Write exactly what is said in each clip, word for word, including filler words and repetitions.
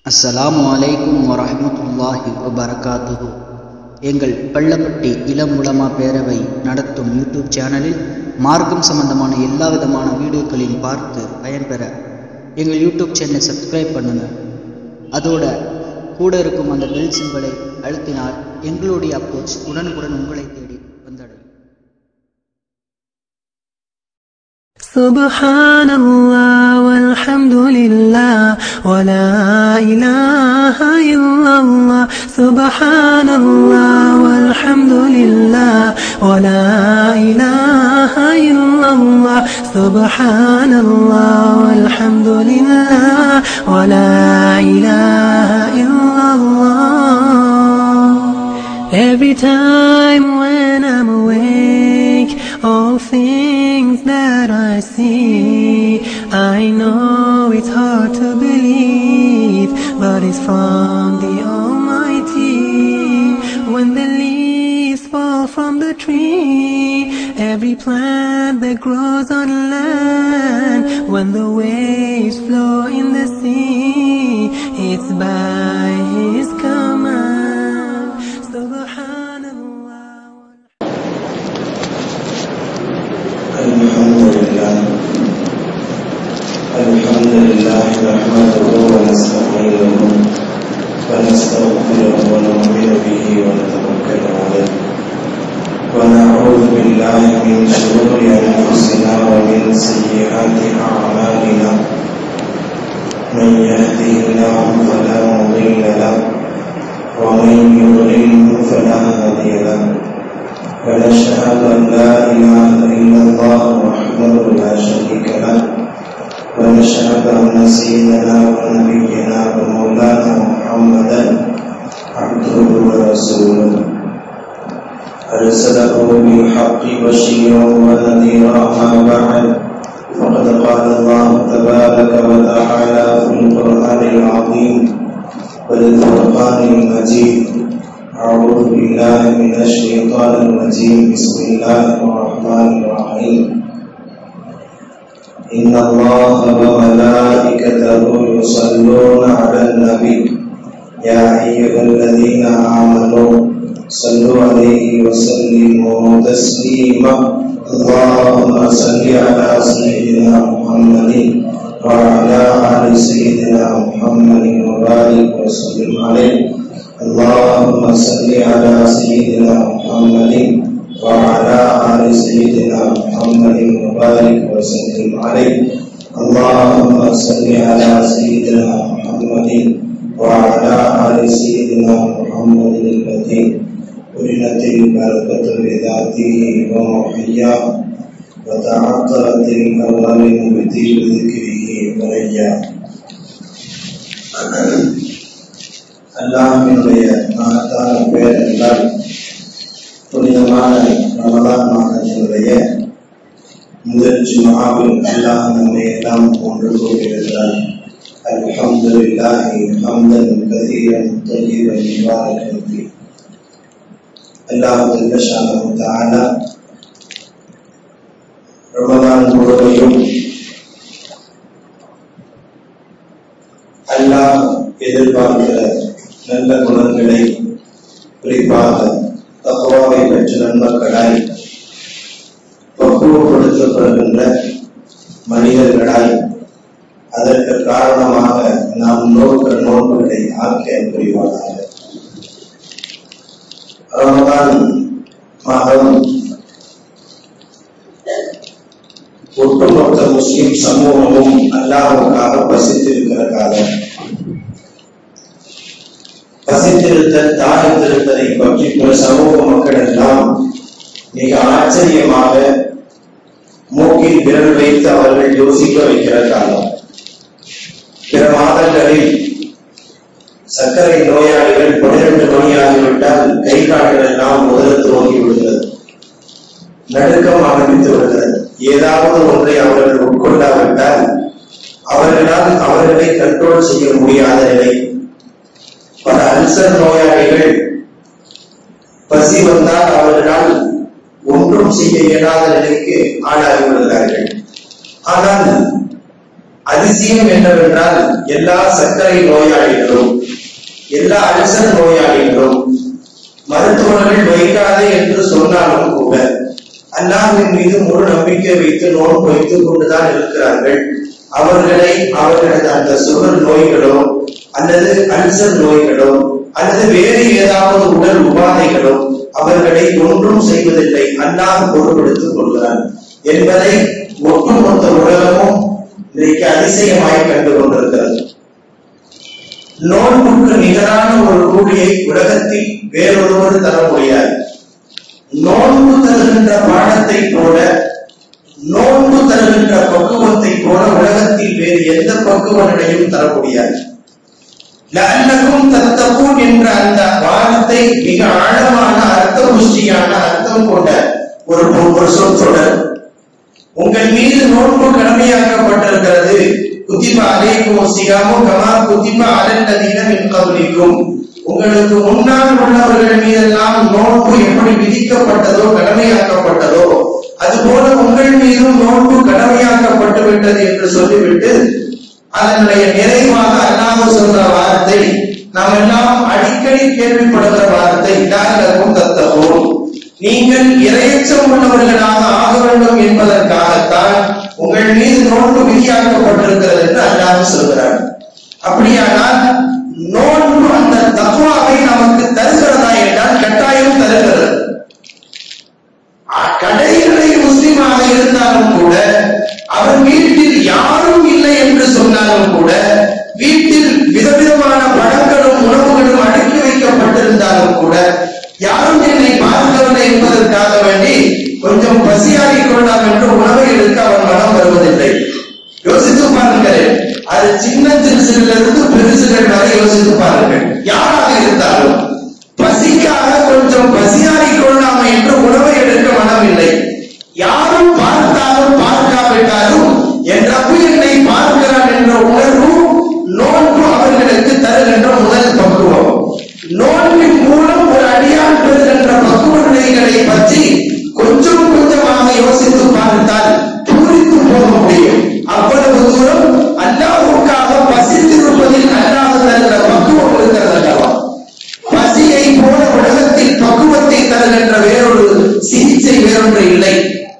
அஸ்ஸலாமு அலைக்கும் வரஹ்மத்துல்லாஹி வபரகாத்துஹு. எங்கள் பள்ளப்பட்டி இளம் உலமா பேரவை நடத்தும் யூடியூப் சேனலில் மார்க்கம் சம்பந்தமான எல்லா விதமான வீடியோக்களையும் பார்த்து பயன்பெற எங்கள் யூடியூப் சேனலை சப்ஸ்கிரைப் பண்ணுங்கள். அதோட கூட இருக்கும் அந்த பெல் சிம்பலை அழுத்தினால் எங்களுடைய அப்ரோச் உடனுக்குடன் உங்களை தேடி வந்தடையும். Subhanallah walhamdulillah wa la ilaha illallah. Subhanallah walhamdulillah wa la ilaha illallah. Subhanallah walhamdulillah wa la ilaha illallah. Every time when I'm awake, all things that I see, I know it's hard to believe, but it's from the Almighty. When the leaves fall from the tree, every plant that grows on land, when the waves flow in the sea, it's by His command. Subhanallah. Alhamdulillah, Alhamdulillah, nahmaduhu wa nasta'inuhu wa nastaghfiruhu wa nu'minu bihi wa natawakkalu alayhi wa na'udhu billahi min shururi anfusina wa min sayyiati a'malina. Man yahdihillahu fala mudilla lahu wa man yudlilhu fala hadiya lahu. ونشهد أن لا إله إلا الله وحده لا شريك له ونشهد أن سيدنا ونبينا ومولانا محمدا عبده ورسوله أرسله بالحق بشيرا ونذيرا. ما بعد فقد قال الله تبارك وتعالى في القرآن العظيم والفرقان المجيد: أعوذ بالله من الشيطان الرجيم. بسم الله الرحمن الرحيم. إن الله وملائكته يصلون على النبي يا أيها الذين آمنوا صلوا عليه وسلموا تسليما. اللهم صل على سيدنا محمد وعلى آل سيدنا محمد وبارك وسلم عليه. اللهم صل على سيدنا محمد وعلى آل سيدنا محمد وبارك وسلم عليه. اللهم صل على سيدنا محمد وعلى آل سيدنا محمد الذي قرنت البركة بذاته ومحياه وتعطرت الأوامر بطيب ذكره ورياه. அல்லாஹ்வினுடைய மகத்தான பெயர் என்றால் புனிதமான ரமலான் மாதத்தினுடைய முதல் ஜும்ஆவில் அல்லாஹ் நம்மை எல்லாம் ஒன்று கூட்டியிருக்கிறார். அல்ஹம்துலில்லாஹி ஹம்தன் கதீரன் தய்யிபன் முபாரக்கன் ஃபீ. அல்லாஹ் ஜல்ல ஷானஹு தஆலா ரமலான் முழுவதும் அல்லாஹ் எதிர்பார்க்கிற நல்ல குணங்களை, குறிப்பாக தக்வாவை பெற்ற நன்மக்களாய், பக்குவப்படுத்தப்படுகின்ற மனிதர்களாய், அதற்கு காரணமாக நாம் நோக்கிற நோக்குகளை ஆக்கிய புரிவார்கள். ரமலான் மாதம் ஒட்டுமொத்த முஸ்லிம் சமூகமும் அல்லாஹ்வுக்காக பசித்திருக்கிற காலம். பசித்திருத்தல், தாழ்த்திருத்தலை பற்றி பிற சமூக மக்கள் எல்லாம் மிக ஆச்சரியமாக மூக்கில் விரல் வைத்து அவர்கள் யோசிக்க வைக்கிற காலம். பிற மாதங்களில் சர்க்கரை நோயாளிகள் பன்னிரண்டு மணியாகிவிட்டால் கை கால்கள் எல்லாம் முதல் துவங்கி விடுகிறது, நடுக்கம் ஆரம்பித்து விடுகிறது. ஏதாவது ஒன்றை அவர்கள் உட்கொண்டாவிட்டால் அவர்களால் அவர்களை கண்ட்ரோல் செய்ய முடியாத நிலை. பல அல்சர் நோயாளிகள் பசி வந்தால் அவர்களால் ஒன்றும் செய்ய இயலாத நிலைக்கு ஆளாகி விடுகிறார்கள். ஆனால் அதிசயம் என்னவென்றால் எல்லா சர்க்கரை நோயாளிகளும் எல்லா அல்சர் நோயாளிகளும் மருத்துவர்கள் வைக்காதே என்று சொன்னாலும் கூட அல்லாஹ்வின் மீது முழு நம்பிக்கை வைத்து நோன்பு வைத்துக் கொண்டுதான் இருக்கிறார்கள். அவர்களை அவர்களது அந்த சுகர் நோய்களோ அல்லது அல்சர் நோய்களோ அல்லது வேறு ஏதாவது உடல் உபாதைகளோ அவர்களை ஒன்றும் செய்வதில்லை, அல்லாஹ் பொறுப்பெடுத்துக் கொள்கிறார் என்பதை ஒட்டுமொத்த உலகமும் இன்றைக்கு அதிசயமாய் கண்டு கொண்டிருக்கிறது. நோன்புக்கு நிகரான ஒரு கூலியை உலகத்தில் வேறொருவர் தர முடியாது. நோன்பு தருகின்ற பாடத்தை போல, நோன்பு தருகின்ற பக்குவத்தை போல உலகத்தில் வேறு எந்த பக்குவனையும் தர முடியாது. லஅல்லகும் தத்தகூன் என்ற அந்த வார்த்தை மிக ஆழமான அர்த்த புஷ்டியான அர்த்தம் கொண்ட ஒரு ஒரு சொற்றொடர். உங்கள் மீது நோன்பு கடமையாக்கப்பட்டிருக்கிறது. குத்திப அலைக்கும் சியாமு கமா குத்திப அலல்லதீன மின் கப்லிக்கும். உங்களுக்கு முன்னால் உள்ளவர்கள் மீதெல்லாம் நோன்பு எப்படி விதிக்கப்பட்டதோ கடமையாக்கப்பட்டதோ அதுபோல உங்கள் மீதும் நோன்பு கடமையாக்கப்பட்டு விட்டது என்று சொல்லிவிட்டு அதனுடைய நிறைவாக அல்லாஹ் சொல்ற வார்த்தை, நாம் எல்லாம் அடிக்கடி கேள்விப்படுகிற வார்த்தை, லஅல்லகும் தத்தகூன், நீங்கள் இறையச்சம் உள்ளவர்களாக ஆக வேண்டும் என்பதற்காகத்தான் உங்கள் மீது நோன்பு விதியாக்கப்பட்டிருக்கிறது என்று அல்லாஹ் சொல்கிறார். அப்படியானால் நோன்பு அந்த தக்வாவை நமக்கு தருகிறதா என்றால் கட்டாயம் தருகிறது. கடைகளை முஸ்லிமாக இருந்தாலும் கூட, அவர் வீட்டில் யாரும் இல்லை என்று சொன்னாலும் கூட, வீட்டில் விதவிதமான பழங்களும் உணவுகளும் அடுக்கி வைக்கப்பட்டிருந்தாலும் கூட, யாரும் என்னை பார்க்கவில்லை என்பதற்காக வேண்டி கொஞ்சம் பசியாகிக் கொள்ளலாம் என்று உணவை எடுக்க அவன் மனம் வருவதில்லை. யோசித்து பாருங்கள், அது சின்ன சிறுசிலிருந்து பெருசுகள் வரை யோசித்து பாருங்கள். யாராக இருந்தாலும் பசிக்காக கொஞ்சம் பசியாகிக் கொள்ளலாம் என்று உணவை எடுக்க மனமில்லை. யாரும் பார்த்தாலும் பார்க்காவிட்டாலும் என் ரப்பு என்னை பார்க்கிறான் என்ற உணர்வு நோன்பு அவர்களுக்கு தருகின்ற முதல் பக்குவம். நோன்பின் மூலம் ஒரு அடியான் பெறுகின்ற பக்குவ நிலைகளை பற்றி கொஞ்சம் கொஞ்சமாக யோசித்து பார்த்தால் பூரித்து போக முடியும். அவ்வளவு தூரம் அல்லாஹ்வுக்காக பசித்திருப்பதில் அல்லாஹ் தருகிற பக்குவம் இருக்கிறது அல்லவா? பசியை போல உலகத்தில் பக்குவத்தை தருகின்ற வேறொரு சிகிச்சை வேறொன்று இல்லை.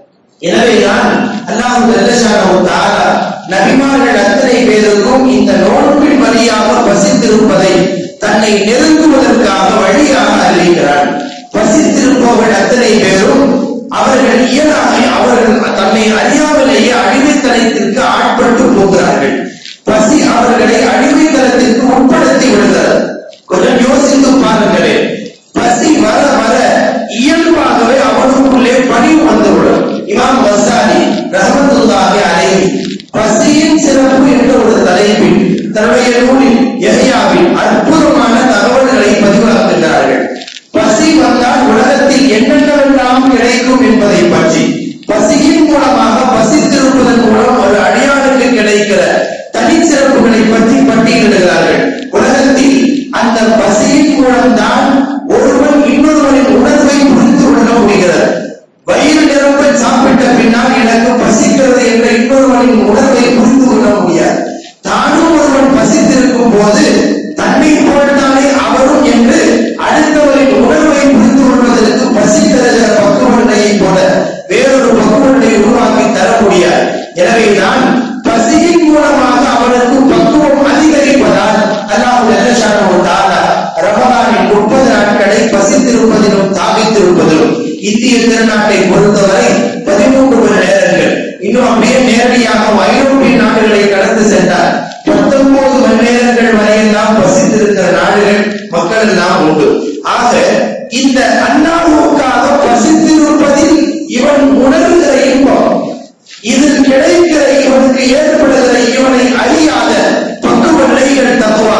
எனவேதான் அல்லாஹ் ஜல்லஷானஹு தஆலா நபிமார்கள் அத்தனை பேருக்கும் இந்த நோன்பின் வழியாக பசித்திருப்பதை தன்னை நெருங்குவதற்காக வழியாக அறிவிக்கிறார். பசித்திருப்பவர்கள் அத்தனை பேரும் அவர்கள் இயலாக அவர்கள் தன்னை அறியாமலேயே அடிமைத்தனத்திற்கு ஆட்பட்டு போகிறார்கள். பசி அவர்களை அடிமைத்தனத்திற்கு உட்படுத்தி விடுகிறது. கொஞ்சம் யோசித்து பாருங்களேன். பசி வர வர இயல்பாகவே அவனுக்குள்ளே பணிவு வந்துவிடும். இமாம் கஸ்ஸாலி ரஹ்மத்துல்லாஹி அலைஹி பசியின் சிறப்பு என்ற ஒரு தலைப்பில் தன்னுடைய நூலில் யஹ்யாவின் அற்புதமான தகவல்களை பதிவாக்குகிறார்கள். பசி வந்தால் உலகத்தில் என்னென்னவெல்லாம் கிடைக்கும் என்பதை பற்றி, பசியின் மூலமாக பசித்திருப்பதன் மூலம் ஒரு அடியானுக்கு கிடைக்கிற தனிச்சிறப்புகளை பற்றி பட்டியலிடுகிறார்கள். உலகத்தில் அந்த பசியின் மூலம்தான் ஒருவன் இன்னொருவரின் உணர்வை புரிந்து கொள்ள முடிகிறது. வயிறு நிரம்ப சாப்பிட்ட பின்னால் எனக்கு பசிக்கிறது என்ற இன்னொருவரின் உணர்வை புரிந்து கொள்ள முடியாது. தானும் ஒருவன் பசித்திருக்கும் போது தன்னை போல்தானே அவரும் என்று அடுத்தவரின் உணர்வை புரிந்து கொள்வதற்கு பசி தருகிற பக்குவநிலையை போல வேறொரு பக்குவநிலையை உருவாக்கி தர முடியாது. எனவே நான் பசியின் மூலமாக அவனுக்கு பக்குவம் அதிகரிப்பதால் அல்லாஹ் ஜல்லஷானஹு தஆலா ரமலானின் முப்பது நாட்களை பசித்திருப்பதிலும் தாகித்திருப்பதிலும் இந்திய திருநாட்டை பொறுத்தவரை பதிமூன்று மணி நேரங்கள், இன்னும் அப்படியே நேரடியாக ஐரோப்பிய நாடுகளை கடந்து சென்றார் பத்தொன்பது மணி நேரங்கள் வரையெல்லாம் பசித்திருக்கிற நாடுகள் மக்கள் எல்லாம் உண்டு. ஆக இந்த அல்லாஹ்வுக்காக பசித்திருப்பதில் இவன் உணர்கிற இன்பம், இதில் கிடைக்கிற இவனுக்கு ஏற்படுகிற இவனை அறியாத பக்குவ நிலைகள் தக்குவா,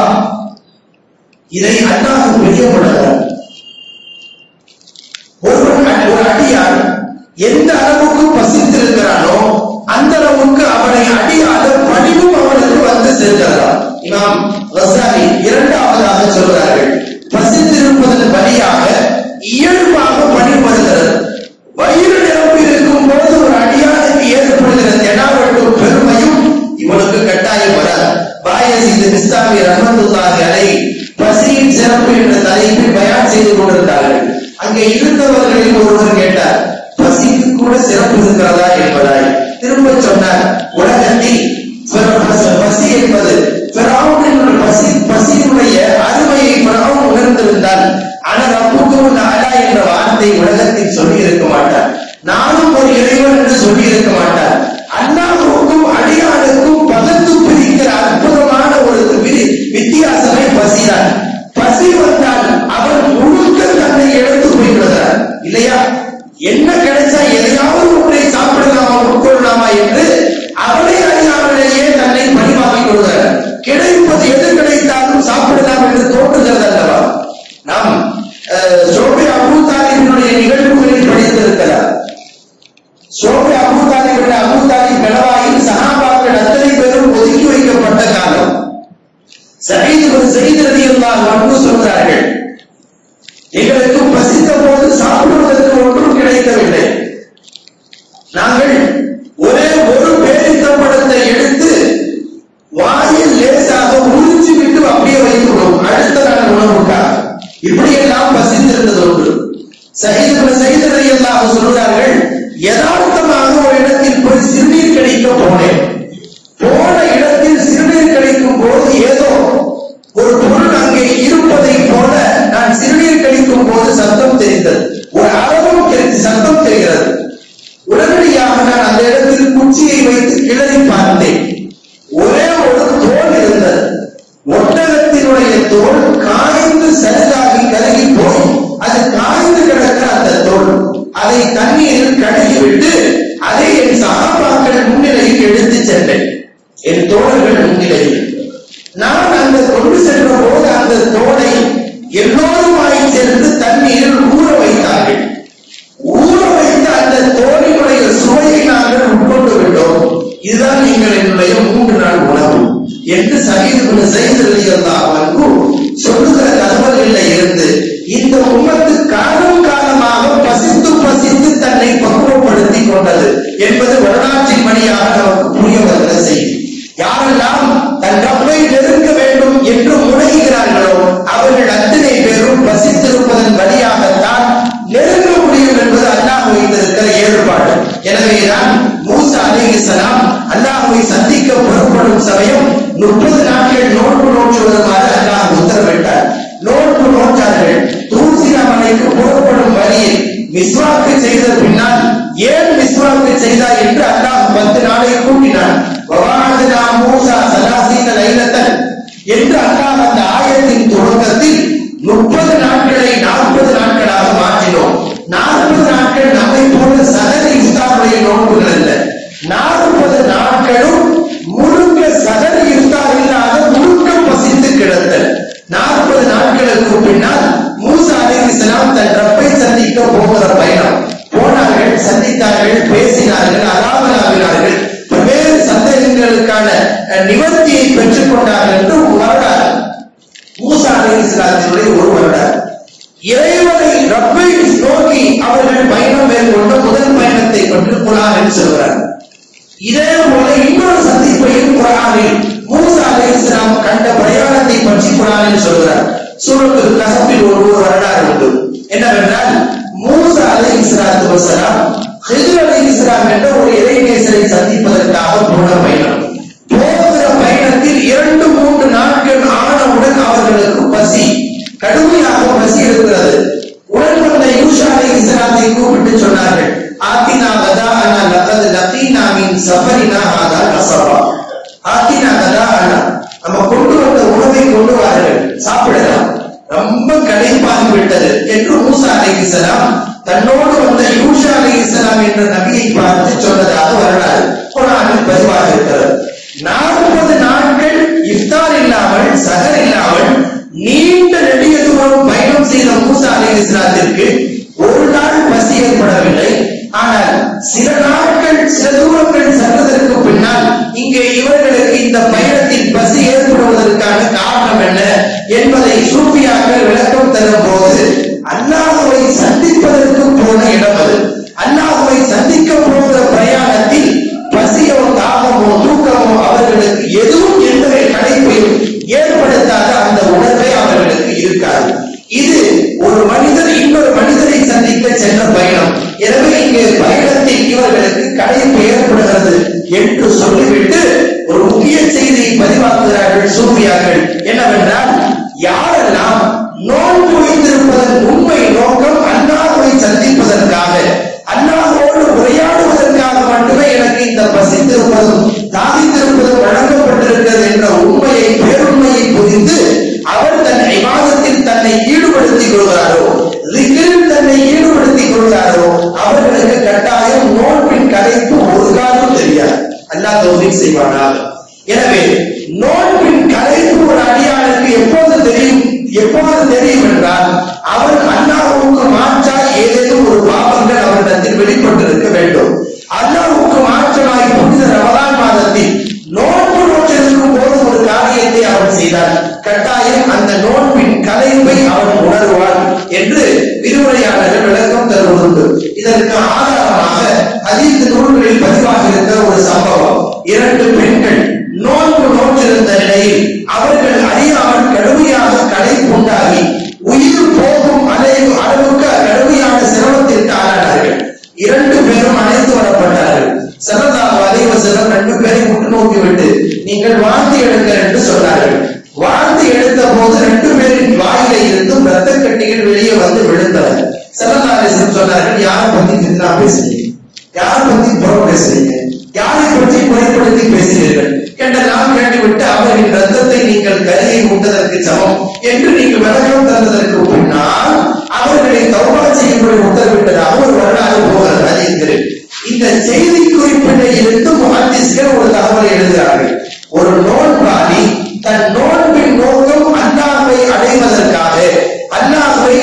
இதை அல்லாஹ் பிரியப்படுகிறார். ஒருவன் ஒரு அடியான் எந்த அளவுக்கு பசித்திருக்கிறானோ அந்த அளவுக்கு அவனை அடியாத பணிவும் அவனுக்கு வந்து சேர்க்கிறதா. இமாம் கஸ்ஸாலி இரண்டாவதாக சொல்கிறார்கள், பசித்திருப்பதன் வழியாக இயல்பாக பணி வருகிறது. வயிறு நிரம்பி இருக்கும் போது ஒரு அடியானுக்கு ஏற்படுகிற தெனாவட்டும் பெருமையும் இவனுக்கு கட்ட தானவி ரஹ்மத்துல்லாஹி அலைஹி பசியின் சிறப்பு என்ற தலைப்பில் பயான் செய்து கொண்டிருந்தார்கள். அங்கே இருந்தவர்களில் ஒருவர் கேட்டார், பசிக்கு கூட சிறப்பு இருக்கிறதா என்பதாய். திரும்ப சொன்னார், உலகத்தில் பசி என்பது பசி பசியினுடைய அருமையை பிறவும் உணர்ந்திருந்தால் ஆனால் ரப்புக்கும் அலா என்ற வார்த்தை உலகத்தில் சொல்லி இருக்க மாட்டார். நானும் ஒரு இறைவன் என்று சொல்லி இருக்க மாட்டார். அல்லாஹ்வுக்கும் அடியானுக்கும் பகுத்து பிரிக்கிற அற்புதமான ஒரு வித்தியாசமே பசிதான். பசி வந்தால் அவர் முழுக்க தன்னை எடுத்து போய்விடுகிறார் இல்லையா? என்ன கிடைச்சா எதையாவது ஒன்றை சாப்பிடலாமா உட்கொள்ளலாமா என்று அவளை அறியாமலேயே தன்னை பணிவாக்கிக் கொள்கிறார். கிடைப்பது எது கிடைத்தாலும் சாப்பிடலாம் என்று தோன்றுகிறது அல்லவா? நாம் சோபே அபூ தாலிபினுடைய நிகழ்வுகளில் படித்திருக்கிறார். சோபே அபூ தாலிபுடைய அபூ தாலிப் கலவாயில் சஹாபாக்கள் அத்தனை பேரும் ஒதுக்கி வைக்கப்பட்ட காலம். சயீத் இப்னு ஸைத் ரலியல்லாஹு அன்ஹு சொல்கிறார்கள், எங்களுக்கு பசித்த போது சாப்பிடுவதற்கு ஒன்றும் கிடைக்கவில்லை. நாங்கள் ஒரே ஒரு பேரித்தம்பழத்தை எடுத்து வாயில் லேசாக உறிஞ்சி விட்டு அப்படியே வைத்துள்ளோம் அடுத்த நாள் உணவுக்காக. இப்படியெல்லாம் பசித்திருந்தது ஒன்று. சயீத் இப்னு ஸைத் ரலியல்லாஹு அன்ஹு சொல்கிறார்கள், யதார்த்தமாக ஒரு இடத்தில் போய் சிறுநீர் கழிக்க போனேன். போன இடத்தில் சிறுநீர் கழிக்கும் போது ஏதோ ஒரு பொருள் அங்கே இருப்பதை போல நான் சிறுநீர் கழிக்கும் போது சத்தம் தெரிந்தது. ஒரு அளவும் சத்தம் தெரிகிறது. உடனடியாக நான் அந்த இடத்தில் குச்சியை வைத்து கிளறி பார்த்தேன். ஒரே ஒரு தோல் இருந்தது. ஒட்டகத்தினுடைய தோல் காய்ந்து சருகாகி கருகி போய் அது காய்ந்து கிடக்கிற அந்த தோல், அதை தண்ணீரில் கழுகிவிட்டு அதை என் சகாபாக்கள் முன்னிலையில் எடுத்து சென்றேன். என் தோழர்கள் முன்னிலையில் நான் அந்த கொண்டு சென்ற போது அந்த தோலை எல்லோருமாய் சேர்ந்து தண்ணீரில் ஊற வைத்தார்கள். ஊற வைத்த அந்த தோலினுடைய சுவையை நாங்கள் உட்கொண்டு விட்டோம். இதுதான் நீங்கள் என்னுடைய மூன்று நாள் உணவு என்று சயீத் இப்னு ஸைத் ரலியல்லாஹு அன்ஹு சொல்லுகிற தகவல்களில் இருந்து இந்த உம்மத்து காலம் காலமாக பசித்து பசித்து தன்னை பக்குவப்படுத்திக் கொண்டது என்பது வரலாற்றின் வழியாக நமக்கு புரிய வருகிற செய்தி. யாரெல்லாம் தன் ரப்பை நெருங்க வேண்டும் என்று முனைகிறார்களோ அவர்கள் அத்தனை பேரும் பசித்திருப்பதன் வழியாகத்தான் நெருங்க முடியும் என்பது அல்லாஹ் வைத்திருக்கிற ஏற்பாடு. எனவேதான் மூசா அலைஹிஸ்ஸலாம் அல்லாஹ்வை சந்திக்க புறப்படும் சமயம் முப்பது நாட்கள் நோன்பு நோற்றுவதுமாறு அல்லாஹ் உத்தரவிட்டார். நோன்பு நோற்றார்கள். தூர்சினா மலைக்கு புறப்படும் வழியில் மிஸ்வாக்கு செய்த பின்னால் ஏன் மிஸ்வாக்கு செய்தார் என்று அல்லாஹ் பத்து நாளை கூட்டினான். வவாஅத்னா மூசா ஸலாஸீன லைலத்தன் என்று அல்லாஹ் அந்த ஆயத்தின் தொடக்கத்தில் முப்பது நாட்களை நாற்பது நாட்களாக மாற்றினோம். நாற்பது நாட்கள் நம்மை போல சகல இஃப்தாருடைய நோன்புகள் அல்ல. நாற்பது நாட்களும் முழுக்க சகல இஃப்தார் இல்லாத முழுக்க பசித்து கிடத்தல். நாற்பது நாட்களுக்கு பின்னால் மூசா அலைஹிஸ்ஸலாம் தன் ரப்பை சந்திக்க போகிற பயணம் போனார்கள். சந்தித்தார்கள், பேசினார்கள், அலாவலாவினார்கள், பல்வேறு சந்தேகங்களுக்கான நிவர்த்தியை பெற்றுக் கொண்டார்கள் என்று வரலாறு. மூசா அலைஹிஸ்ஸலாத்தினுடைய ஒரு வரலாறு. இறைவனை ரப்பை நோக்கி அவர்கள் பயணம் மேற்கொண்ட முதல் பயணத்தை பற்றி குர்ஆனில் சொல்கிறார். இதே போல இன்னொரு சந்திப்பையும் குர்ஆனில் மூசா அலைஹிஸ்ஸலாம் கண்ட பிரயாணத்தை பற்றி குர்ஆனில் சொல்கிறார். சூரத்துல் கஹ்ஃபில் ஒரு வரலாறு உண்டு. என்னவென்றால் மூசா அலைஹிஸ்ஸலாத்து வஸலாம் ஹிஜ்ர் அலைஹிஸ்ஸலாம் என்ற ஒரு இறைநேசரை சந்திப்பதற்காக போன பயணம். போகிற பயணத்தில் இரண்டு மூன்று நாட்கள் ஆனவுடன் அவர்களுக்கு பசி, கடுமையாக பசி இருக்கிறது. உடன் வந்த யூஷா அலைஹிஸ்ஸலாத்தை கூப்பிட்டு சொன்னார்கள், ஆத்தினா கதாஅனா லகத் லகீனா மின் சஃபரினா ஹாதா நஸபா. ஆத்தினா கதாஅனா, நம்ம கொண்டு வந்த உணவை கொண்டு வாருங்கள், சாப்பிடலாம், ரொம்ப களைப்பாகி விட்டது என்று மூசா அலைஹிஸ்ஸலாம் தன்னோடு வந்த யூஷா அலைஹிஸ்ஸலாம் என்ற நபியை பார்த்து சொன்னதாக வரலாறு குர்ஆனில் பதிவாக இருக்கிறது. நாற்பது நாட்கள் இஃப்தார் இல்லாமல் சஹர் இல்லாமல் நீண்ட நெடிய தூரம் பயணம் செய்த மூசா அலைஹிஸ்ஸலாத்திற்கு ஒரு நாள் பசி ஏற்படவில்லை. ஆனால் சில நாட்கள் சில தூரங்கள் சென்றதற்கு பின்னால் இங்கே இவர்களுக்கு இந்த பயணத்தில் பசி ஏற்படுவதற்கான காரணம் என்ன என்பதை சூஃபியாக்கள் விளக்கம் தரும் போது அல்லாஹ்வை சந்திப்பதற்கு போன இடம் அது. அல்லாஹ்வை சந்திக்க போகிற பிரயாணத்தில் பசியோ தாகமோ தூக்கமோ அவர்களுக்கு எதுவும் எந்த களைப்பையும் ஏற்பட செய்யுங்கள். என்னவென்றால், யாரெல்லாம் நோன்பு வைத்திருப்பதன் உண்மை நோக்கம் அல்லாஹ்வை சந்திப்பதற்காக, அல்லாஹ்வோடு உரையாடுவதற்காக மட்டுமே எனக்கு இந்த பசித்திருப்பதும் தாகித்திருப்பதும் வழங்கப்பட்டிருக்கிறது என்ற உண்மையை பேருண்மையை புரிந்து அவர் தன் இபாதத்தில் தன்னை ஈடுபடுத்திக் கொள்கிறாரோ, திக்ரில் தன்னை ஈடுபடுத்திக் கொள்கிறாரோ, அவர்களுக்கு கட்டாயம் நோன்பின் கலைப்பு ஒரு காலம் தெரியாது. அல்லாஹ் தௌஃபீக் செய்வானாக. எனவே நோன்பின் கலைப்பு ஒரு அடியானுக்கு எப்போது தெரியும் எப்போது தெரியும் என்றால், அவர் அல்லாஹ்வுக்கு மாற்றாய் ஏதேனும் ஒரு பாவங்கள் அவரிடத்தில் வெளிப்பட்டிருக்க வேண்டும். அல்லாஹ்வுக்கு மாற்றமாய் புனித ரமலான் மாதத்தில் நோன்பு நோற்றிருக்கும் போது ஒரு காரியத்தை அவன் செய்தார், கட்டாயம் அந்த நோன்பின் கலைப்பை அவன் உணர்வான் என்று விரிவுரையாளர்கள் விளக்கம் தருவதுண்டு. இதற்கு ஆதாரமாக ஹதீஸ் நூல்களில் பதிவாக இருக்கிற ஒரு சம்பவம். இரண்டு பெண்கள் நோன்பு நோற்றிருந்த நிலையில் அவர்கள் அறியாமல் கடுமையாக களைப்பு உண்டாகி உயிர் போகும் அளவுக்கு கடுமையான சிரமத்திற்கு ஆளானார்கள். இரண்டு பேரும் அழைத்து வரப்பட்டார்கள். ஸல்லல்லாஹு அலைஹி வஸல்லம் ரெண்டு பேரை முட்டு நோக்கி விட்டு நீங்கள் வாந்தி எடுங்கள் என்று சொன்னார்கள். வாந்தி எடுத்த போது ரெண்டு பேரின் வாயில இருந்தும் ரத்த கட்டிகள் வெளியே வந்து விழுந்தன. ஸல்லல்லாஹு அலைஹி வஸல்லம் சொன்னார்கள், யாரை பத்தி தின்னா பேசுறீங்க, யாரை பத்தி புறம் பேசுறீங்க, யாரை பற்றி குறைப்படுத்தி பேசுகிறீர்கள் என்றெல்லாம் கேட்டுவிட்டு அவர்களின் ரத்தத்தை நீங்கள் கரியை உண்டதற்கு சமம் என்று நீங்கள் விளக்கம் தந்ததற்கு பின்னால் அவர்களை தௌபா செய்யும்படி உத்தரவிட்டதாக ஒரு வரலாறு போகிறது ஹதீஸ்களில். இந்த செய்தி குறிப்பிட்ட இருந்து முஹத்திஸ்கள் ஒரு தகவலை எழுதுகிறார்கள். ஒரு நோன்பாளி தன் நோன்பின் நோக்கம் அல்லாஹ்வை அடைவதற்காக, அல்லாஹ்வை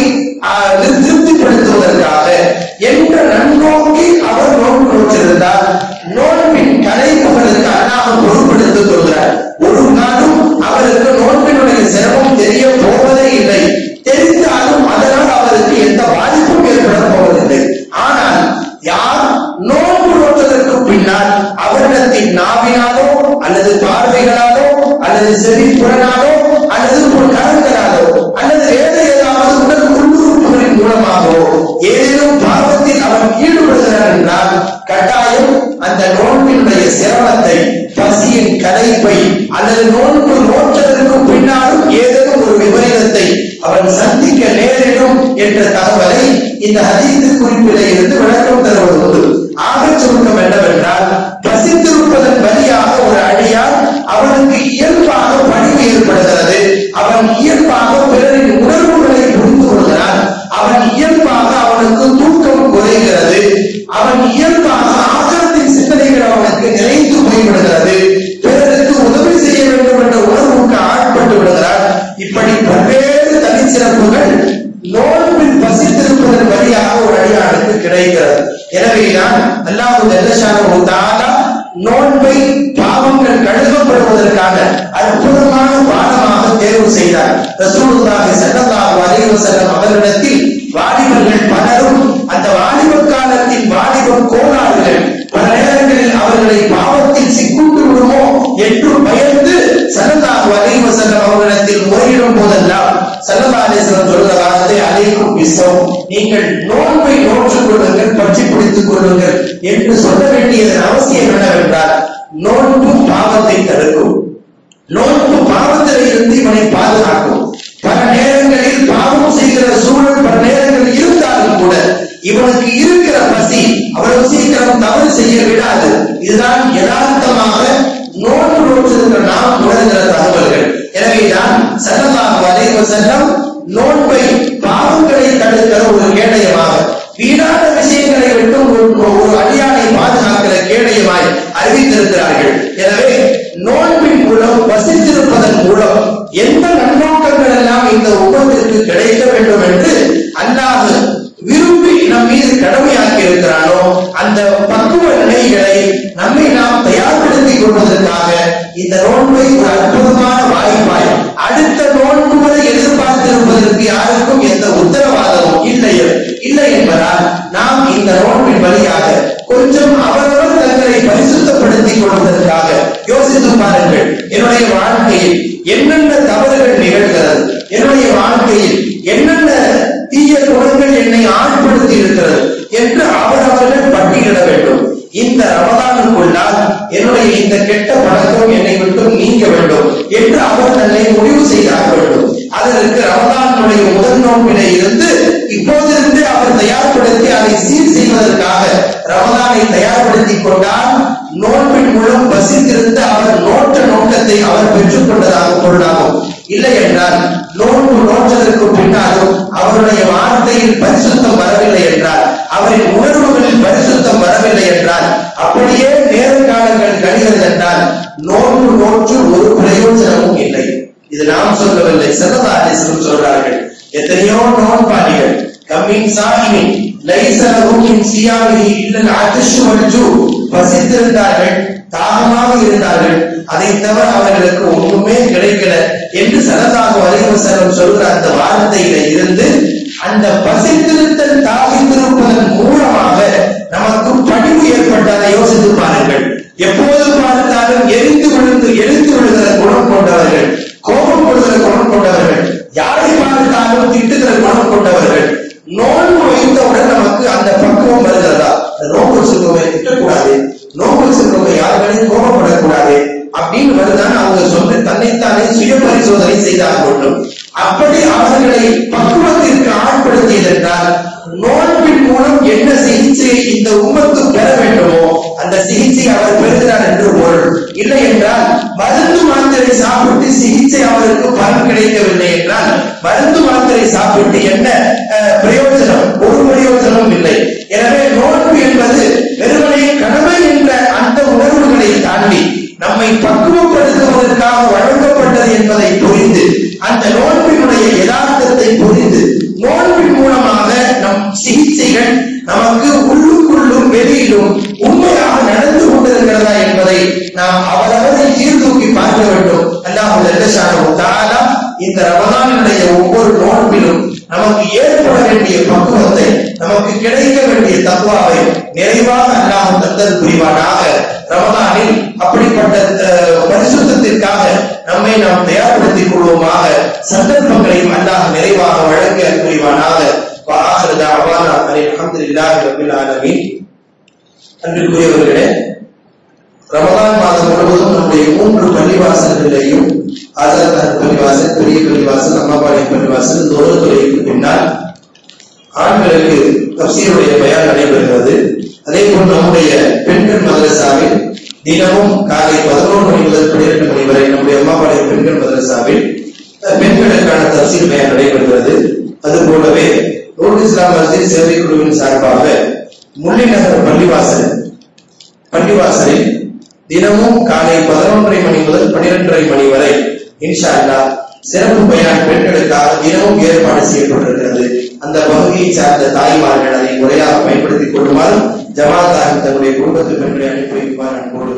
திருப்திப்படுத்துவதற்காக என்ற நன்னோக்கி அவர் நோன்பு நோற்றிருந்தால் நோன்பின் கலைப்புகளுக்கு அல்லாஹ் பொருட்படுத்திக் கொள்கிறார். ஒரு நாளும் அவருக்கு நோன்பினுடைய சிரமம் தெரிய போவதே இல்லை. தெரிந்தாலும் அதனால் அவருக்கு எந்த பாதிப்பும் ஏற்பட போவதில்லை. ஆனால் யார் நோன்பு நோற்றதற்கு பின்னால் அவரிடத்தின் நாவினாலோ அல்லது பார்வைகளாலோ அல்லது செவி புலனாலோ அல்லது கரங்களாலோ அல்லது வேறு ஏதாவது உடல் உள்ளுறுப்புகளின் மூலமாகவோ ஏதேனும் பாவத்தில் அவன் ஈடுபடுகிறார் என்றால் கட்டாயம் அந்த நோன்பினுடைய சிரமத்தை, பசியின் கலைப்பை அல்லது நோன்பு நோற்றதற்கு பின்னாலும் ஏதேனும் ஒரு விபரீதத்தை அவன் சந்திக்க நேரிடும் என்ற தகவலை இந்த ஹதீஸ் குறிப்பிலே இருந்து விளக்கம் தருவது. ஆக சுருக்கம் என்னவென்றால், பசித்திருப்பதன் வழியாக ஒரு அடியார் அவனுக்கு இயல்பாக பணிவு ஏற்படுகிறது. அவன் இயல்பாக பிறரின் உணர்வுகளை புரிந்து கொள்கிறான். அவன் இயல்பாக அவனுக்கு தூக்கம் குறைகிறது. அவன் இயல்பாக ஆகத்தின் சிந்தனைகள் அவனுக்கு நிறைந்து போய்விடுகிறது. பிறருக்கு உதவி செய்ய வேண்டும் என்ற உணர்வுக்கு ஆட்பட்டு விடுகிறான். இப்படி பல்வேறு தனிச்சிறப்புகள் நோன்பில் பசித்திருப்பதன் வழியாக ஒரு அடியானுக்கு கிடைக்கிறது. எனவேதான் அல்லாஹ் ஜல்ல ஷானஹு தஆலா நோன்பை பாவங்கள் கழுவப்படுவதற்கான அற்புதமான பாடமாக தேர்வு செய்தார். ரசூலுல்லாஹி ஸல்லல்லாஹு அலைஹி வஸல்லம் அவர்களிடத்தில் வாலிபர்கள் பலரும் அந்த வாலிப காலத்தின் வாலிப கோளாறுகள் பல நேரங்களில் அவர்களை பாவத்தில் சிக்குண்டு விடுமோ என்று பயந்து ஸல்லல்லாஹு அலைஹி வஸல்லம் அவர்களிடத்தில் முறையிடும் போதெல்லாம் ஸல்லல்லாஹு அலைஹி வஸல்லம் சொல்கிற வார்த்தை அலைக்கும் பிஸ்ஸம், நீங்கள் நோன்பை நோற்றுக் கொள்ளுங்கள், பற்றி பிடித்துக் கொள்ளுங்கள் என்று சொல்ல வேண்டியதன் அவசியம் என்னவென்றால், நோன்பு பாவத்தை தடுக்கும். நோன்பு பாவத்தில் இருந்து இவனை பாதுகாக்கும். பல நேரங்களில் பாவம் செய்கிற சூழல் பல நேரங்களில் இருந்தாலும் கூட இவனுக்கு இருக்கிற பசி அவ்வளவு சீக்கிரம் தவறு செய்ய விடாது. இதுதான் யதார்த்தமாக நோன்பு நோற்றிருக்கிற நாம் உணர்கிற தகவல்கள். எனவேதான் ஸல்லல்லாஹு அலைஹி வஸல்லம் நோன்பை பாவங்களை தடுக்கிற ஒரு கேடயமாக, வீணான விஷயங்களை விட்டு ஒரு அடியானை பாதுகாக்கிற கேடயமாய் அறிவித்திருக்கிறார்கள். எனவே நோன்பின் மூலம் வசித்திருப்பதன் மூலம் எந்த நன்னோக்கங்கள் எல்லாம் இந்த உம்மத்திற்கு கிடைக்க வேண்டும் என்று அல்லாஹ் விரும்பி நம் மீது கடமையாக்கி இருக்கிறானோ அந்த பக்குவ நிலைகளை நம்மை நாம் தயார்படுத்திக் கொள்வதற்காக இந்த நோன்பை ஒரு அற்புதமான வாய்ப்பாய், அடுத்த நோன்புகளை எதிர்பார்த்திருப்பதற்கு யாருக்கும் எந்த உத்தரவாதமும் இல்லை இல்லை என்பதால் நாம் இந்த நோன்பின் வழியாக பழக்கங்களை முடிவு செய்தாக வேண்டும். அதற்கு ரமதானுடைய முதல் நோன்பிலே இருந்து இப்போதிருந்து அவர் தயார்படுத்தி அதை சீர் செய்வதற்காக ரமதானை தயார்படுத்திக் கொண்டால் நோன்பின் மூலம் பசித்திருந்து அவர் நோட்ட நோக்கத்தை அவர் பெற்றுக் கொண்டதாக பொருளாகும். இல்லை என்றால் நோன்பு நோற்றதற்கு பின்னாலும் அவருடைய வார்த்தையில் பரிசுத்தம் வரவில்லை என்றால், அவரின் உணர்வுகளில் பரிசுத்தம் வரவில்லை என்றால், அப்படியே நேர காலங்கள் கழிகிறது என்றால் நோன்பு நோற்று ஒரு பிரயோஜனமும் இல்லை. இது நாம் சொல்லவில்லை, ஸல்லல்லாஹு அலைஹி வஸல்லம் சொல்றார்கள். எத்தனையோ நோன்பாளிகள் கம்மின் சாஹிமின் லைஸ லஹு மின் சியாமிஹி இல்லல் அத்ஷு வல் ஜூ, பசித்திருந்தார்கள், தாகமாக இருந்தார்கள், அதை தவிர அவர்களுக்கு ஒன்றுமே கிடைக்கல என்று ஸல்லல்லாஹு அலைஹி வஸல்லம் சொல்ற அந்த வார்த்தையில இருந்து அந்த பசித்திருத்தல் தாகித்திருப்பதன் மூலமாக நமக்கு பணிவு ஏற்பட்டதை யோசித்து பாருங்கள். எப்போது பார்த்தாலும் எரிந்து விழுந்து எழுந்து விழுகிற குணம் கொண்டவர்கள், கோபம் கொள்கிற குணம் கொண்டவர்கள், யாரை பார்த்தாலும் திட்டுகிற குணம் கொண்டவர்கள், நோன்பு வைத்தவுடன் நமக்கு அந்த பக்குவம் வருகிறதா? நோன்பு வச்சிருக்கவங்க திட்டக்கூடாது, நோன்பு வச்சிருக்கவங்க யாருக்களையும் கோபப்படக்கூடாது அப்படின்னு வருதான் அவங்க சொன்ன தன்னைத்தானே சுய பரிசோதனை செய்தாக வேண்டும். அப்படி அவர்களை பக்குவத்திற்கு ஆட்படுத்தியது என்றால் நோன்பின் மூலம் என்ன சிகிச்சையை இந்த உம்மத்து பெற வேண்டுமோ அந்த சிகிச்சை அவர் பெறுகிறார் என்று பொருள். இல்லை என்றால் மருந்து மாத்திரை சாப்பிட்டு சிகிச்சை அவருக்கு பலன் கிடைக்கவில்லை என்றால் மருந்து மாத்திரை சாப்பிட்டு என்ன பிரயோஜனம்? ஒரு பிரயோஜனம் இல்லை. எனவே நோன்பு என்பது வெறுமனே கடமை என்ற அந்த உணர்வுகளை தாண்டி நம்மை பக்குவப்படுத்துவதற்காக வழங்கப்பட்டது என்பதை புரிந்து அந்த நோன்பினுடைய யதார்த்தத்தை புரிந்து நோன்பின் மூலமாக நம் சிகிச்சைகள் நமக்கு உள்ளுக்குள்ளும் வெளியிலும் உண்மையாக நடந்து கொண்டிருக்கிறதா என்பதை நாம் அவரவரை சீர்தூக்கி பார்க்க வேண்டும். அல்லாஹ் ஜல்ல ஷானஹு தஆலா இந்த ரமதானுடைய ஒவ்வொரு நோன்பிலும் நமக்கு ஏற்பட வேண்டிய பக்குவத்தை, நமக்கு கிடைக்க வேண்டிய தக்வாவை நிறைவாக அல்லாஹ் தந்தல் புரிவானாக. ரமதானில் அப்படிப்பட்ட பரிசுத்தத்திற்காக நம்மை நாம் தயார்படுத்திக் கொள்வோமாக. சந்தர்ப்பங்களையும் அல்லாஹ் நிறைவாக வழங்க புரிவானாக. வஆகிரு தஅவானா அல்ஹம்துலில்லாஹி ரப்பில் ஆலமீன். அன்பிற்குரியவர்களே, ரமதான் மாதம் முழுவதும் நம்முடைய மூன்று பள்ளிவாசல்களையும் ஆசாத் பள்ளிவாசல், பெரிய பள்ளிவாசல், அம்மாபாளையம் பள்ளிவாசல், தோரத்துறைக்கு பின்னால் ஆண்களுக்கு தஃசீருடைய பயான் நடைபெறுகிறது. அதே போல் நம்முடைய பெண்கள் மதரசாவில் தினமும் காலை பதினோரு மணி முதல் பன்னிரண்டு மணி வரை நம்முடைய அம்மாபாளையம் பெண்கள் மதரசாவில் பெண்களுக்கான தஃசீர் பயான் நடைபெறுகிறது. அது போலவே நூர் இஸ்லாம் மஸ்ஜித் சேவை குழுவின் சார்பாக முல்லை நகர் பள்ளிவாசல் பள்ளிவாசலில் தினமும் காலை பதினொன்றரை மணி முதல் பன்னிரண்டரை மணி வரை இன்ஷா அல்லாஹ் சிறப்பு பயான் பெண்களுக்காக தினமும் ஏற்பாடு செய்யப்பட்டிருக்கிறது. அந்த பகுதியை சார்ந்த தாய்மார்கள் அதை முறையாக பயன்படுத்திக் கொள்ளுமாறு ஜமாத்தாக தன்னுடைய குடும்பத்து பெண்களை அனுப்பி வைக்குமாறு அன்போடு